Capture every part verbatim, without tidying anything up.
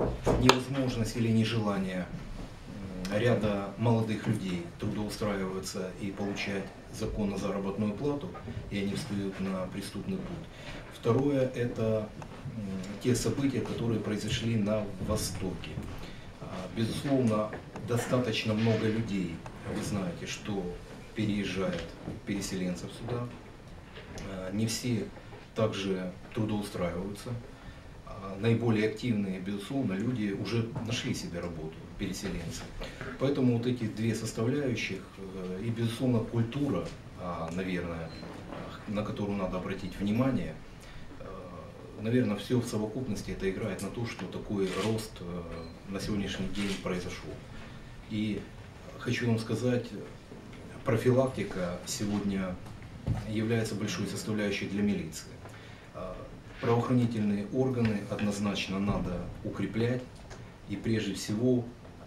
невозможность или нежелание ряда молодых людей трудоустраиваться и получать законно заработную плату, и они встают на преступный путь. Второе – это те события, которые произошли на Востоке. Безусловно, достаточно много людей, вы знаете, что переезжает переселенцев сюда. Не все также трудоустраиваются. Наиболее активные, безусловно, люди уже нашли себе работу, переселенцы. Поэтому вот эти две составляющих и, безусловно, культура, наверное, на которую надо обратить внимание, наверное, все в совокупности это играет на то, что такой рост на сегодняшний день произошел. И хочу вам сказать, профилактика сегодня является большой составляющей для милиции. Правоохранительные органы однозначно надо укреплять, и прежде всего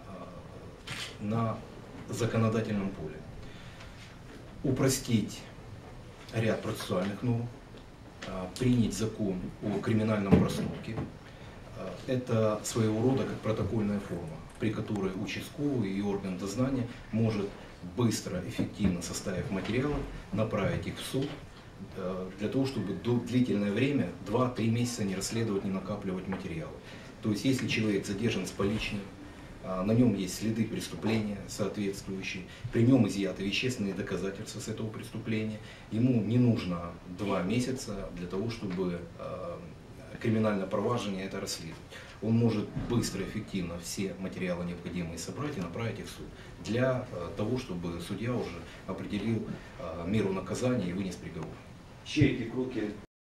на законодательном поле. Упростить ряд процессуальных норм, принять закон о криминальном проступке. Это своего рода как протокольная форма, при которой участковый и орган дознания может быстро, эффективно составив материалы, направить их в суд, для того, чтобы длительное время, два-три месяца не расследовать, не накапливать материалы. То есть, если человек задержан с поличным, на нем есть следы преступления соответствующие, при нем изъяты вещественные доказательства с этого преступления, ему не нужно два месяца для того, чтобы криминальное проваджение это расследовать. Он может быстро, эффективно все материалы необходимые собрать и направить их в суд, для того, чтобы судья уже определил меру наказания и вынес приговор. Ще які кроки